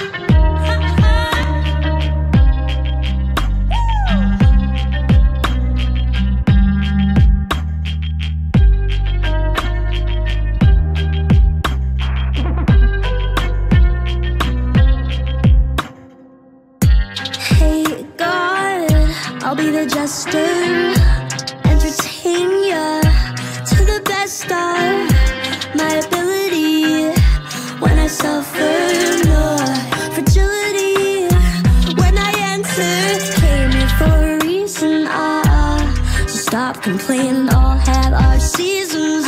I'll be the jester, entertain ya to the best of my ability. When I suffer no fragility, when I enter, came here for a reason. So stop complaining, all have our seasons.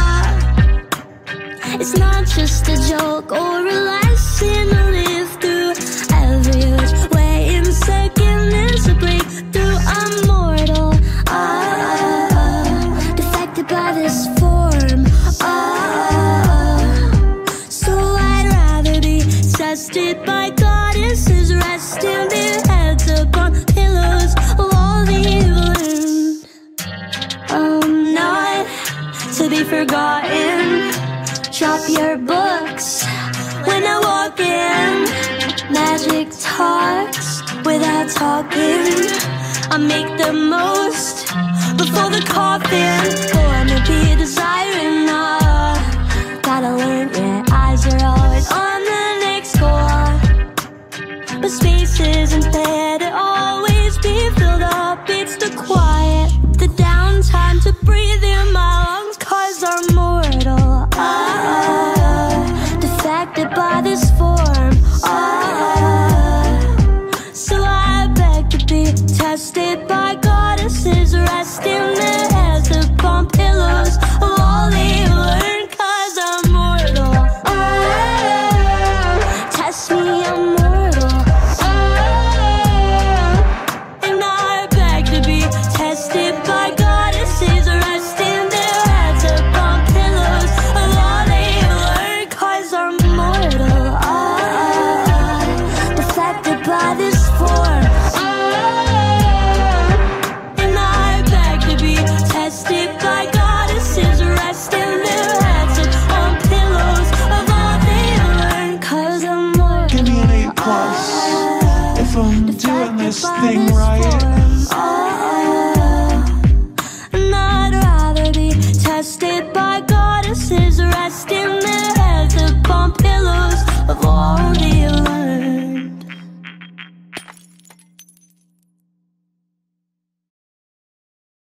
It's not just a joke or a lesson to live through. Every which way in second is a breakthrough. I'm mortal, defected by this form. So I'd rather be tested by goddesses, resting their heads upon pillows of all the evil in. I'm not to be forgotten. Drop your books when I walk in. Magic talks without talking. I make the most before the coffin. Born to be desiring.